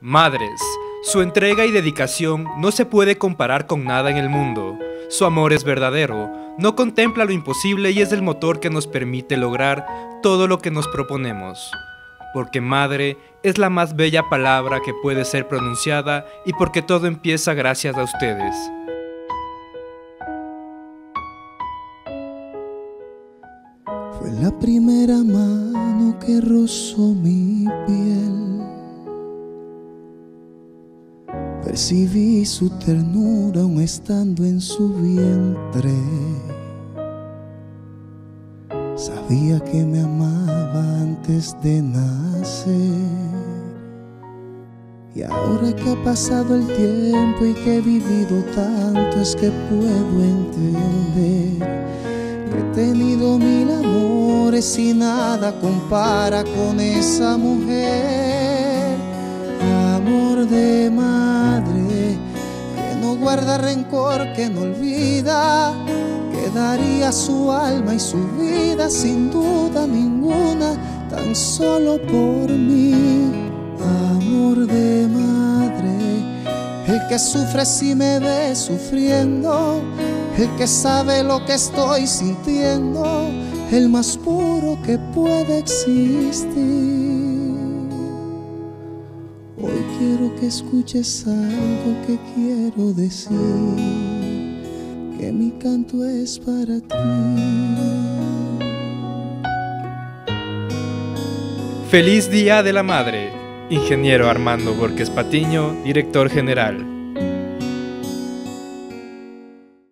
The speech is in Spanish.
Madres, su entrega y dedicación no se puede comparar con nada en el mundo. Su amor es verdadero, no contempla lo imposible y es el motor que nos permite lograr todo lo que nos proponemos. Porque madre es la más bella palabra que puede ser pronunciada y porque todo empieza gracias a ustedes. Fue la primera mano que rozó mi piel. Percibí su ternura aún estando en su vientre. Sabía que me amaba antes de nacer. Y ahora que ha pasado el tiempo y que he vivido tanto, es que puedo entender que he tenido mil amores y nada compara con esa mujer. Amor de madre, que no guarda rencor, que no olvida, que daría su alma y su vida sin duda ninguna, tan solo por mí. Amor de madre, el que sufre si me ve sufriendo, el que sabe lo que estoy sintiendo, el más puro que puede existir. Hoy quiero que escuches algo que quiero decir, que mi canto es para ti. Feliz Día de la Madre. Ingeniero Armando Borges Patiño, Director General.